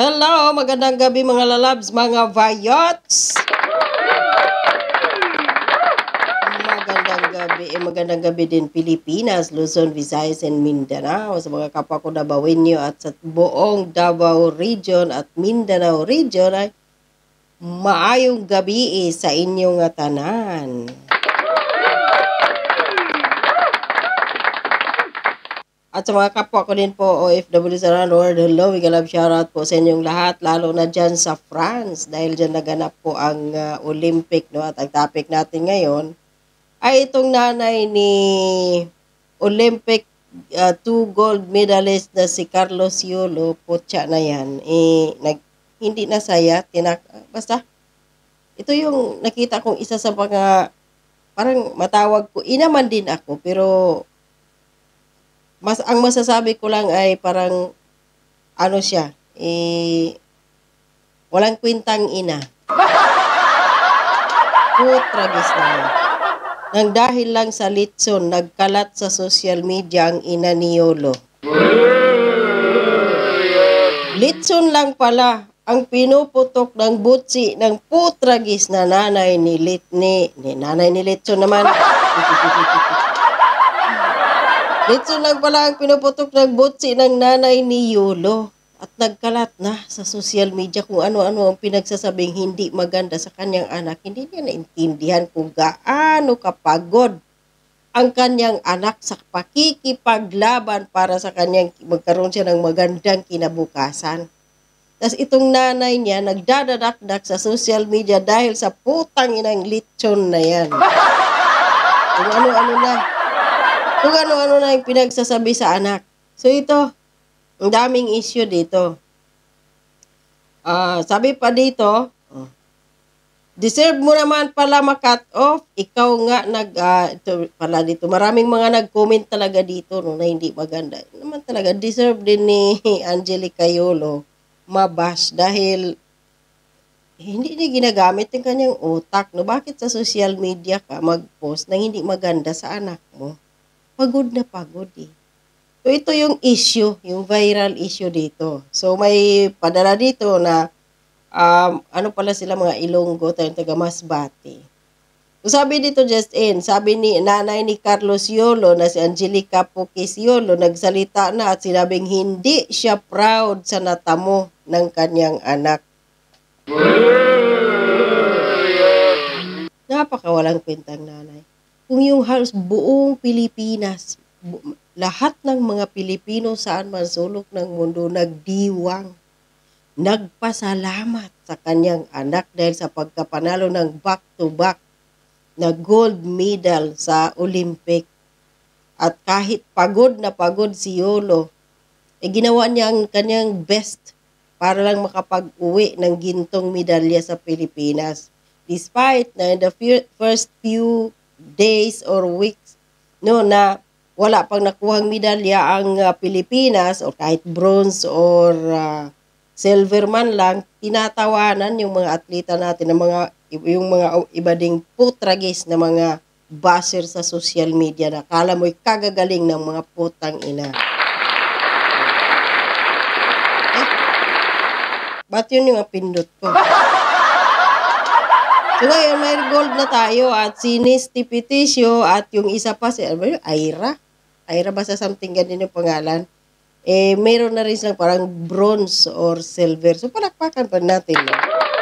Hello, magandang gabi mga lalabs, mga vayots. Magandang gabi din Pilipinas, Luzon, Visayas, and Mindanao. Sa mga kapwa ko Dabawenyo at sa buong Davao Region at Mindanao Region ay maayong gabi sa inyong tanan. At sa mga kapwa ko din po, OFW sa around the world, hello, we love shoutout po sa inyong lahat, lalo na dyan sa France, dahil dyan naganap po ang Olympic, no? At ang topic natin ngayon ay itong nanay ni Olympic 2 gold medalist na si Carlos Yolo, putya na yan, hindi na saya, basta, ito yung nakita kong isa sa mga, parang matawag ko, inaman din ako, pero ang masasabi ko lang ay parang ano siya, walang kwintang ina. Tragis na yan. Nang dahil lang sa litson, nagkalat sa social media ang ina ni Yolo. Litson lang pala ang pinuputok ng butsi ng putragis na nanay ni Litson naman. Litson lang pala ang pinuputok ng butsi ng nanay ni Yolo at nagkalat na sa social media kung ano-ano ang pinagsasabing hindi maganda sa kanyang anak. Hindi niya naintindihan kung gaano kapagod ang kanyang anak sa pakikipaglaban para sa kanyang magkaroon siya ng magandang kinabukasan. Tapos itong nanay niya nagdadadakdak sa social media dahil sa putang inang Litson na yan. Kung ano-ano na. Kung ano-ano na yung pinagsasabi sa anak. So ito, ang daming issue dito. Sabi pa dito, deserve mo naman pala ma-cut off. Ikaw nga ito pala dito. Maraming mga nag-comment talaga dito no, na hindi maganda. Naman talaga, deserve din ni Angelica Yolo mabash dahil hindi niya ginagamit yung kanyang utak. No? Bakit sa social media ka mag-post na hindi maganda sa anak mo? Pagod na pagod eh. So ito yung issue, yung viral issue dito. So may padala dito na ano pala sila mga Ilonggo, tayong taga Masbate. So sabi dito just in, sabi ni nanay ni Carlos Yolo na si Angelica Pukis Yolo nagsalita na at sinabing hindi siya proud sa natamo ng kanyang anak. Napakawalang kwentang nanay. Kung yung halos buong Pilipinas, lahat ng mga Pilipino saan man sulok ng mundo nagdiwang, nagpasalamat sa kanyang anak dahil sa pagkapanalo ng back-to-back na gold medal sa Olympic. At kahit pagod na pagod si Yolo, ginawa niya ang kanyang best para lang makapag-uwi ng gintong medalya sa Pilipinas. Despite na in the first few days or weeks no na wala pang nakuhang medalya ang Pilipinas o kahit bronze or silver man lang, tinatawanan yung mga atleta natin ng yung mga iba ding putragis na mga basher sa social media na kala mo'y kagagaling ng mga putang ina. Ba't yun yung pindot ko? So ngayon, may gold na tayo at si Nisty Peticio at yung isa pa, Ira. Ira basta something ganun yung pangalan. Mayroon na rin silang parang bronze or silver. So palakpakan pa natin. No?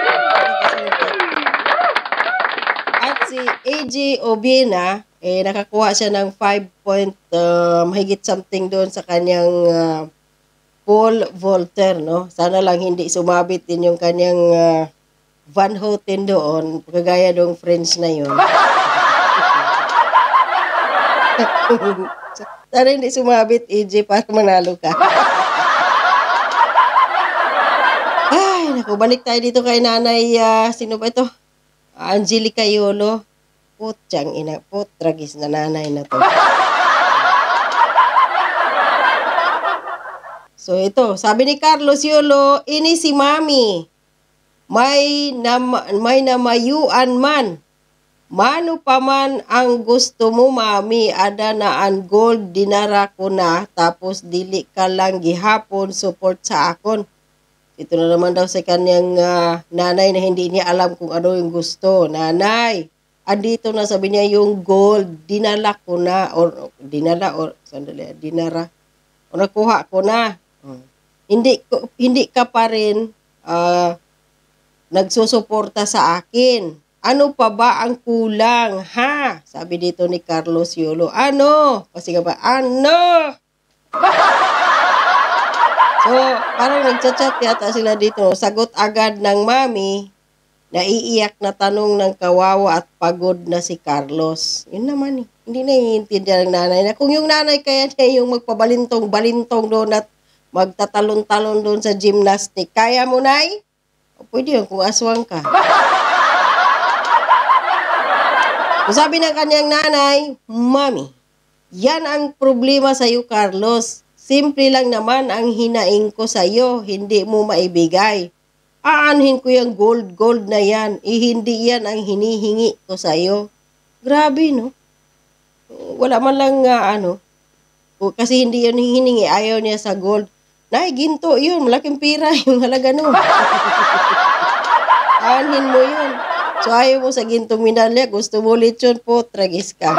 At si AJ Obiena, nakakuha siya ng 5 mahigit something doon sa kanyang pole vaulter. No? Sana lang hindi sumabit din yung kanyang Van Houten doon, kagaya dong friends na yun. Sana hindi sumabit, AJ, para manalo ka. Ay, naku, balik tayo dito kay nanay, sino ba ito? Angelica Yolo. Putyang ina, putragis na nanay na to. So ito, sabi ni Carlos Yolo, ini si Mami. May namayuan man. Mano pa man ang gusto mo, Mami, ada na ang gold dinara ko na, tapos dili ka lang gihapon support sa akon. Ito na naman daw sa kanyang nanay na hindi niya alam kung ano yung gusto. Nanay, andito na sabi niya yung gold, dinala ko na, dinara, o nakuha ko na. Hindi ka pa rin nagsusuporta sa akin. Ano pa ba ang kulang, ha? Sabi dito ni Carlos Yolo. Ano? Kasi nga ba, ano? So, parang nagchat-chat yata sila dito. Sagot agad ng mami, naiiyak na tanong ng kawawa at pagod na si Carlos. Yun naman eh. Hindi naiintindihan ng nanay na kung yung nanay kaya niya yung magpabalintong-balintong doon at magtatalon-talon doon sa gymnastic. Kaya mo, nay? O, pwede yun kung aswang ka. So, sabi ng kanyang nanay, Mami, yan ang problema sa iyo, Carlos. Simple lang naman ang hinaing ko sa iyo, hindi mo maibigay. Aanhin ko yung gold na yan, hindi yan ang hinihingi ko sa iyo. Grabe, no? Wala man lang kasi hindi yun hiningi, ayaw niya sa gold. Nay, ginto yun, malaking pira yung halaga no. Aanhin mo yun. So, ayaw mo sa gintong minalya, gusto mo lechon po, tragis ka.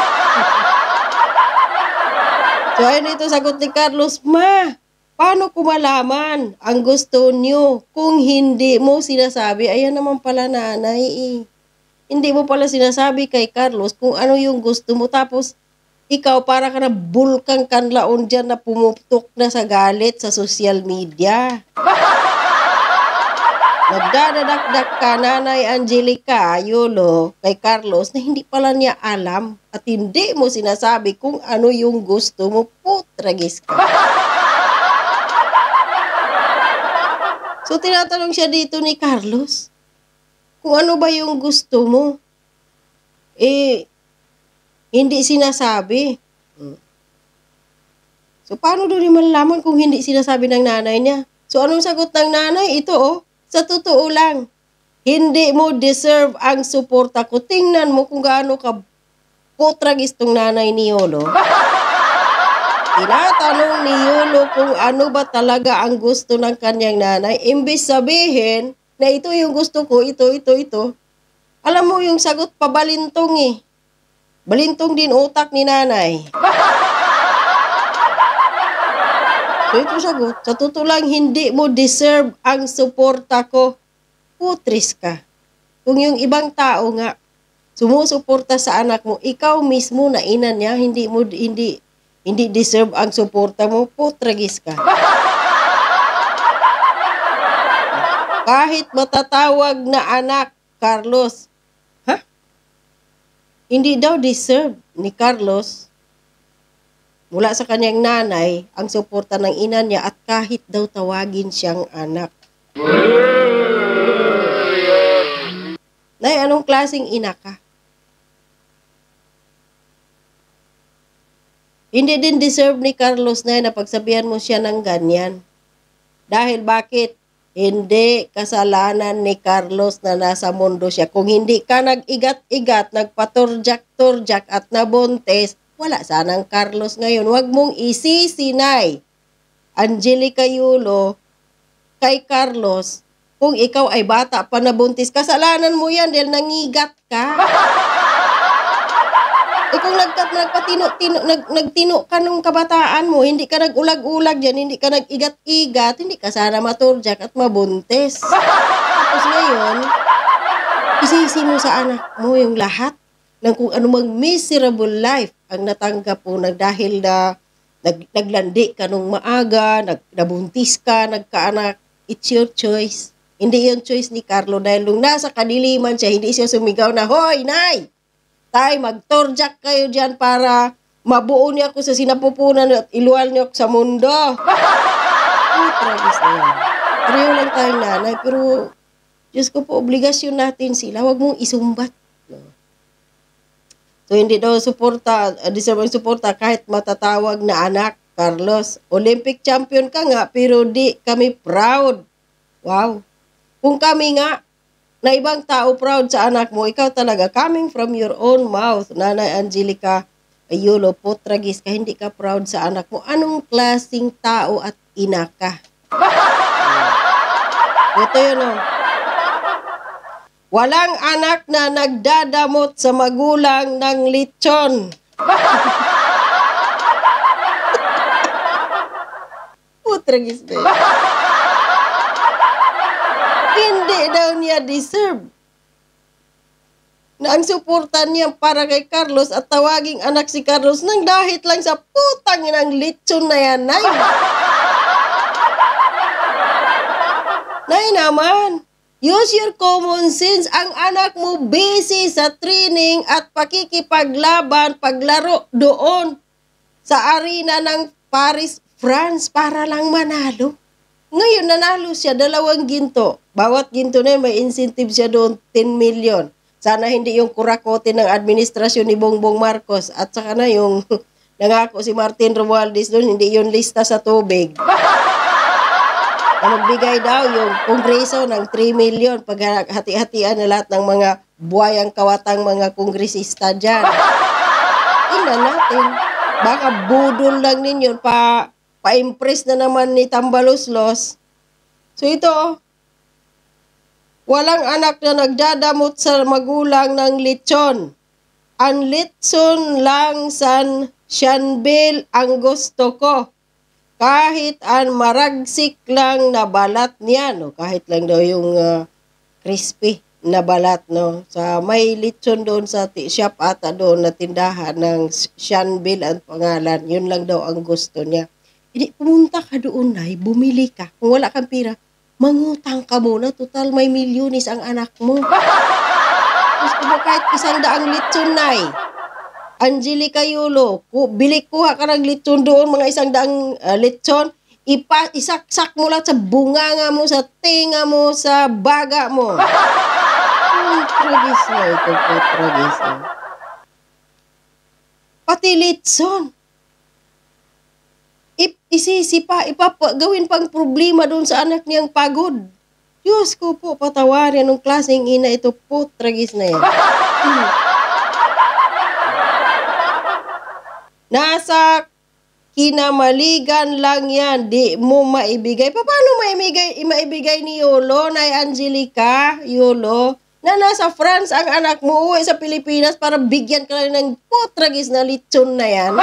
So, ayun ito sagot ni Carlos, Ma, paano ko malaman ang gusto niyo kung hindi mo sinasabi? Ayan naman pala nanay eh. Hindi mo pala sinasabi kay Carlos kung ano yung gusto mo. Tapos, ikaw para ka na bulkang kanlaon dyan na pumutok na sa galit sa social media. Nagdadadakdak ka, Nanay Angelica Yolo, kay Carlos na hindi pala niya alam at hindi mo sinasabi kung ano yung gusto mo, putragis ka. So, tinatanong siya dito ni Carlos, kung ano ba yung gusto mo? Hindi sinasabi. So, paano doon naman malaman kung hindi sinasabi ng nanay niya? So, anong sagot ng nanay? Ito, sa totoo lang, hindi mo deserve ang suporta ko. Tingnan mo kung gaano ka putragis tong nanay ni Yolo. Tinatanong ni Yolo kung ano ba talaga ang gusto ng kanyang nanay. Imbis sabihin na ito yung gusto ko, ito. Alam mo yung sagot pabalintong eh. Balintong din utak ni nanay. So ito sagot, sa totoo lang hindi mo deserve ang suporta ko. Putris ka. Kung yung ibang tao nga sumusuporta sa anak mo, ikaw mismo na ina niya, hindi deserve ang suporta mo, putragis ka. Kahit matatawag na anak, Carlos, hindi daw deserve ni Carlos mula sa kanyang nanay ang suporta ng ina niya at kahit daw tawagin siyang anak. Nay, anong klaseng ina ka? Hindi din deserve ni Carlos na pagsabihan mo siya ng ganyan. Dahil bakit? Hindi kasalanan ni Carlos na nasa mundo siya. Kung hindi ka nag-igat-igat, nagpaturjak-turjak at nabuntis, wala sanang Carlos ngayon. Huwag mong isisinay, Angelica Yolo, kay Carlos, kung ikaw ay bata pa nabuntis. Kasalanan mo yan dahil nangigat ka. Kung nagtino ka nung kabataan mo, hindi ka nag-ulag-ulag dyan, hindi ka nag-igat-igat, hindi ka sana maturjak at mabuntis. Tapos ngayon, isisi mo sa anak mo yung lahat ng kung anumang miserable life ang natanggap mo dahil na naglandi ka nung maaga, nabuntis ka, nagkaanak. It's your choice. Hindi yung choice ni Carlo dahil nung nasa kadiliman siya, hindi siya sumigaw na, Hoy, Nay! Tay, magtorjak kayo dyan para mabuo niya ako sa sinapupunan at iluwal niyo ako sa mundo. Tragis na yan. Pareho lang tayong nanay, pero Diyos ko po, obligasyon natin sila. Huwag mong isumbat. So, hindi daw deserve suporta kahit matatawag na anak, Carlos. Olympic champion ka nga, pero di kami proud. Wow. Kung kami nga, na ibang tao proud sa anak mo, ikaw talaga, coming from your own mouth, Nanay Angelica Yolo, putragis ka, hindi ka proud sa anak mo. Anong klaseng tao at ina ka? Ito yun, oh. Walang anak na nagdadamot sa magulang ng lechon. Putragis ba yun? Hindi daw niya deserve na ang suportan niya para kay Carlos at tawaging anak si Carlos nang dahil lang sa putang ng lechon na yan, Nay. Nay naman, use your common sense. Ang anak mo busy sa training at pakikipaglaban, paglaro doon sa arena ng Paris, France para lang manalo. Ngayon, nanalo siya, 2 ginto. Bawat ginto na yun, may incentive siya doon, 10 million. Sana hindi yung kurakote ng administrasyon ni Bongbong Marcos. At saka na yung nangako si Martin Romualdez doon, hindi yung lista sa tubig. Na magbigay daw yung kongreso ng 3 million pag hati-hatian na lahat ng mga buhayang kawatang mga kongresista dyan. Tingnan natin. Baka budol lang ninyo pa-impress na naman ni Tambaloslos. So ito, walang anak na nagdadamot sa magulang ng lechon. Ang lechon lang san siyanbil ang gusto ko. Kahit ang maragsik lang na balat niya, no? Kahit lang daw yung crispy na balat, no? Sa may lechon doon sa shop ata doon na tindahan ng siyanbil ang pangalan. Yun lang daw ang gusto niya. Hindi, pumunta ka doon, Nay, bumili ka. Kung wala kang pira, mangutang ka muna. Total, may milyones ang anak mo. Gusto mo kahit 100 lechon, Nay. Angelica Yulo, kuha ka ng lechon doon, mga 100 lechon. Isaksak mo lahat sa bunganga mo, sa tenga mo, sa baga mo. Tragis na ito po, tragis na. Pati lechon. Gawin pang problema doon sa anak niyang pagod. Diyos ko po, patawarin ng klaseng ina ito po, tragis na yan. Nasa kinamaligan lang yan, di mo maibigay. Paano maibigay ni Yolo, Nay Angelica, Yolo, na nasa France ang anak mo, uwi sa Pilipinas para bigyan ka lang ng potragis na lechon na yan?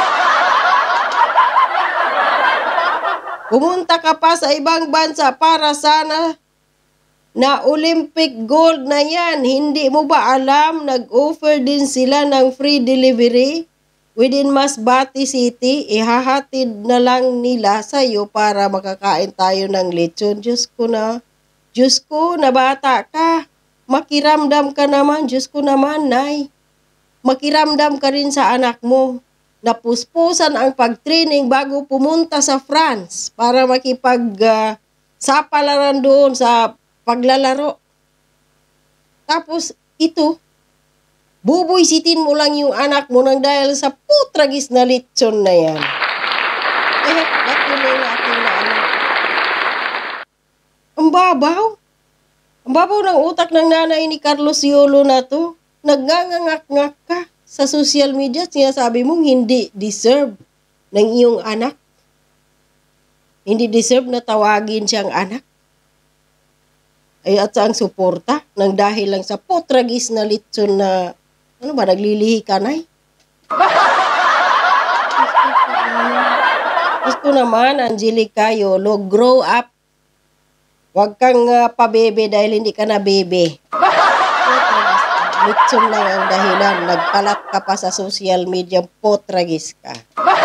Pumunta ka pa sa ibang bansa para sana na Olympic gold na yan. Hindi mo ba alam, nag-offer din sila ng free delivery within Masbate City? Ihahatid na lang nila sa'yo para makakain tayo ng lechon. Diyos ko, na bata ka. Makiramdam ka naman, Diyos ko naman, Nay. Makiramdam ka rin sa anak mo. Napuspusan ang pag-training bago pumunta sa France para sapalaran doon sa paglalaro. Tapos ito, bubuysitin mo lang yung anak mo nang dahil sa putragis na lechon na yan. Ba't yun na aking na ano? Ang babaw. Ang babaw ng utak ng nanay ni Carlos Yolo na to. Nagngangangak-ngak ka sa social media, sinasabi mong hindi deserve ng iyong anak. Hindi deserve na tawagin siyang anak. Ay at sa ang suporta nang dahil lang sa potragis na lechon na naglilihi ka, Nay? Gusto naman, Angelica Yolo, grow up. Huwag kang pabebe dahil hindi ka na bebe. Lechon lang ang dahilan. Nagkalat ka pa sa social media, potragis ka.